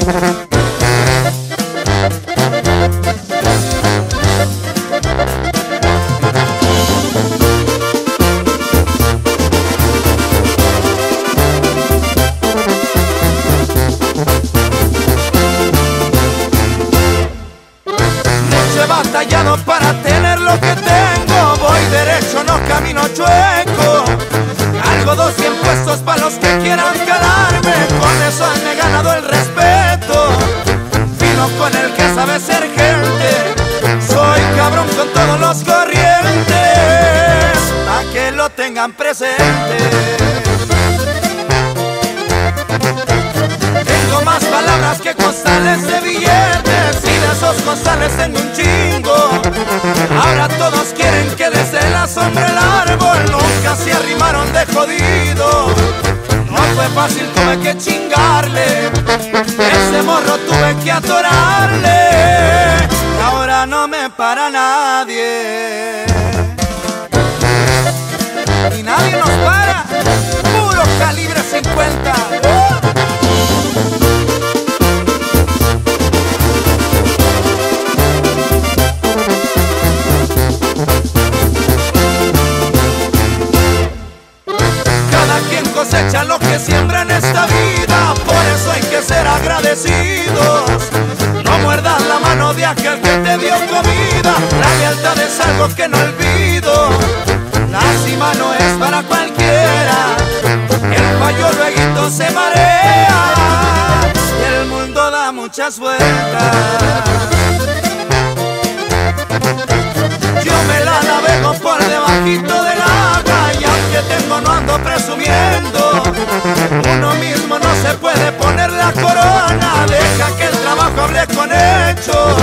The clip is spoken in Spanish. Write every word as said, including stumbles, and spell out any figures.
Batallado para tener lo que tengo, voy derecho, no camino chueco. Cargo dos cien puestos para los que quieran calarme, con eso me he ganado el respeto. Fino con el que sabe ser gente, soy cabrón con todos los corrientes, pa' que lo tengan presente. Tengo más palabras que costales de billetes, y de esos costales tengo un chingo. Ahora todos quieren que desde la sombra el árbol, nunca se arrimaron de jodido. No fue fácil, tuve que chingarle, ese morro tuve que atorarle. Ahora no me para nadie, y nadie nos para, puro calibre cincuenta. Cosecha lo que siembra en esta vida, por eso hay que ser agradecidos. No muerdas la mano de aquel que te dio comida, la lealtad es algo que no olvido. La cima no es para cualquiera, el fallo luego se marea, y el mundo da muchas vueltas. Yo me la navego por debajito del agua, y aunque tengo no ando presumiendo. Uno mismo no se puede poner la corona, deja que el trabajo hable con hechos.